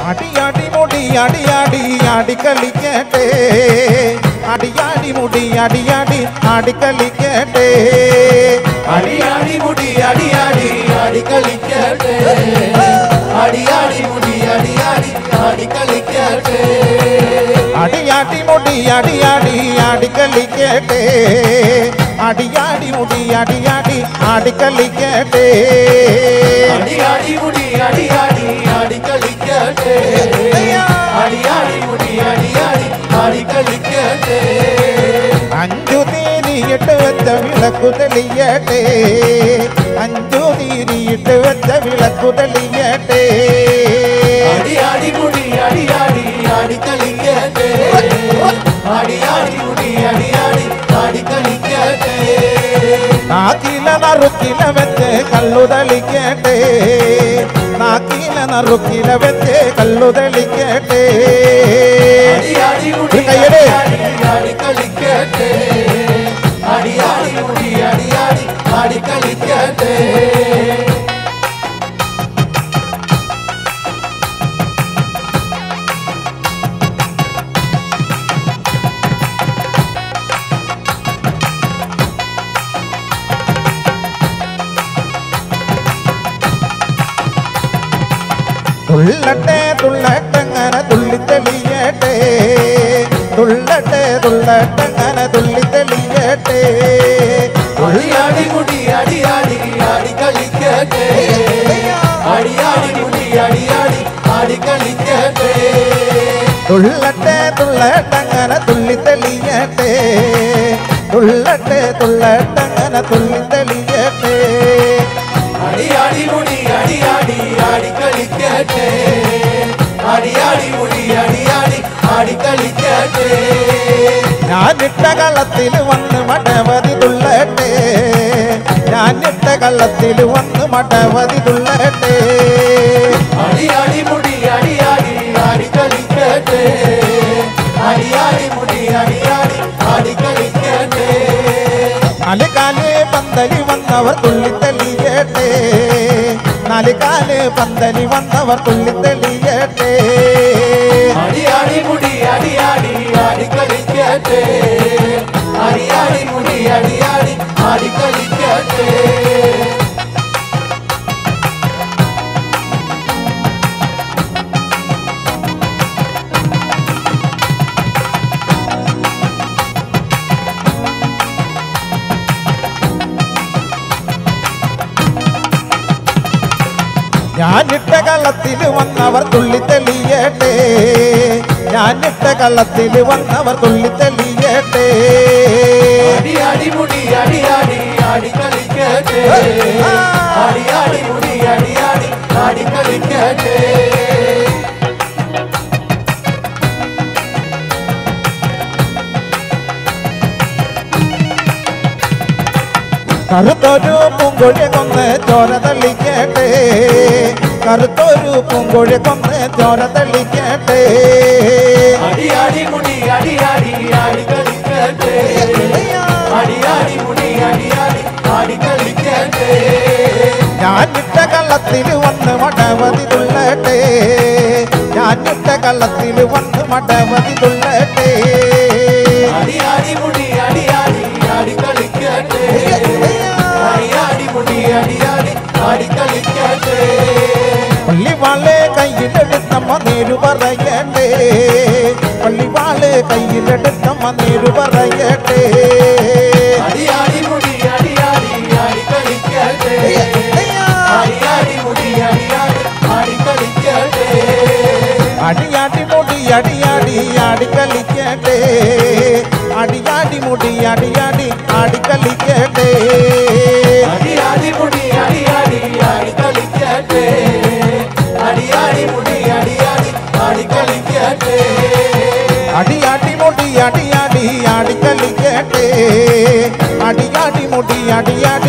അടിയാടി മുടി അടിയാടി ആടിക്കളിക്കട്ടെ അടിയാടി മുടി അടിയാടി ആടിക്കളിക്കട്ടെ അടിയാടി മുടി അടിയാടി ആടിക്കളിക്കട്ടെ അടിയാടി മുടി അടിയാടി ആടിക്കളിക്കട്ടെ അടിയാടി മുടി അടിയാടി ആടിക്കളിക്കട്ടെ അടിയാടി മുടി അടിയാടി ആടിക്കളിക്കട്ടെ അടിയാടി മുടി അടിയാടി ആടിക്കളിക്കട്ടെ അടിയാടി മുടി അടിയാടി ആടിക്കളിക്കട്ടെ അഞ്ചു തീരിയിട്ട് വെച്ച വിളക്കു തെളിയട്ടെ അഞ്ചു തീരിയിട്ട് വെച്ച വിളക്കു തെളിയട്ടെ അടിയാടി മുടി അടിയാടി ആടിക്കളിക്കട്ടെ അടിയാടി മുടി അടിയാടി ആടിക്കളിക്കട്ടെ നാക്കില നറുക്കില വെച്ച് കല്ലു തെളിക്കട്ടെ നാക്കില നറുക്കില വെച്ച് കല്ലു തെളിക്കട്ടെ അടിയാടി മുടി കയ്യടേ ആടിക്കളിക്കട്ടെ അടിയാടി മുടി അടിയാടി ആടിക്കളിക്കട്ടെ തുള്ളട്ടെ തുള്ളട്ടങ്ങനെ തുള്ളിത്തെളിയട്ടെ തുള്ളട്ടെ തുള്ളട്ടങ്ങനെ തുള്ളിത്തെളിയട്ടെ അടിയാടി മുടി അടിയാടി ആടിക്കളിക്കട്ടെ അടിയാടി മുടി അടിയാടി ആടിക്കളിക്കട്ടെ തുള്ളട്ടെ തുള്ളട്ടങ്ങനെ തുള്ളിത്തെളിയട്ടെ തുള്ളട്ടെ തുള്ളട്ടങ്ങനെ തുള്ളിത്തെളിയട്ടെ അടിയാടി മുടി അടിയാടി ആടിക്കളിക്കട്ടെ അടിയാടി മുടി അടിയാടി ആടിക്കളിക്കട്ടെ ഞാനിട്ട കള്ളത്തിൽ വന്ന് മടവതി തുള്ളട്ടെ ഞാനിട്ട കള്ളത്തിൽ വന്ന് മടവതി തുള്ളട്ടെ അടിയാടി മുടി അടിയാടി ആടിക്കളിക്കട്ടെ അടിയാടി മുടി അടിയാടി ആടിക്കളിക്കട്ടെ നാലുകാല് പന്തലി വന്നവർ തുള്ളിത്തെളിയട്ടെ നാലുകാല് പന്തലി വന്നവർ തുള്ളിത്തെളിയട്ടെ അടിയാടി മുടി അടിയാടി ആടിക്കളിക്കട്ടെ അടിയാടി മുടി അടിയാടി ആടിക്കളിക്കട്ടെ ഞാനിട്ട കള്ളത്തിൽ വന്നവർ തുള്ളിത്തെളിയട്ടെ ഞാനിട്ട കള്ളത്തിൽ വന്നവർ തുള്ളിത്തെളിയട്ടെ അടിയാടി മുടി അടിയാടി ആടിക്കളിക്കട്ടെ അടിയാടി മുടി അടിയാടി ആടിക്കളിക്കട്ടെ കറുത്തൊരു പൂങ്കൊഴി കൊന്ന് ചോര തള്ളിക്കട്ടെ കറുത്തൊരു പൂങ്കൊഴി കൊന്ന് ചോര തള്ളിക്കട്ടെ അടിയാടി മുടി അടിയാടി ആടിക്കളിക്കട്ടെ അടിയാടി മുടി അടിയാടി ആടിക്കളിക്കട്ടെ ഞാനിട്ട കള്ളത്തിൽ വന്ന് മടവതി തുള്ളട്ടെ ഞാനിട്ട കള്ളത്തിൽ വന്ന് മടവതി തുള്ളട്ടെ അടിയാടി മുടി അടിയാടി ആടിക്കളിക്കട്ടെ അടിയാടി മുടി അടിയാടി ആടിക്കളിക്കട്ടെ പള്ളിവാള് കയ്യിലെടുത്തമ്മ നേരു പറയട്ടെ പള്ളിവാള് കയ്യിലെടുത്തമ്മ നേരു പറയട്ടെ അടിയാടി മുടി അടിയാടി ആടിക്കളിക്കട്ടെ അടിയാടി മുടി അടിയാടി ആടിക്കളിക്കട്ടെ അടിയാടി മുടി അടിയാടി ആടിക്കളിക്കട്ടെ അടിയാടി മുടി അടിയാടി ആടിക്കളിക്കട്ടെ അടിയാടി മുടി അടിയാടി ആടിക്കളിക്കട്ടെ അടിയാടി മുടി അടിയാടി ആടിക്കളിക്കട്ടെ അടിയാടി മുടി അടിയാടി ആടിക്കളിക്കട്ടെ അടിയാടി മുടി അടിയാടി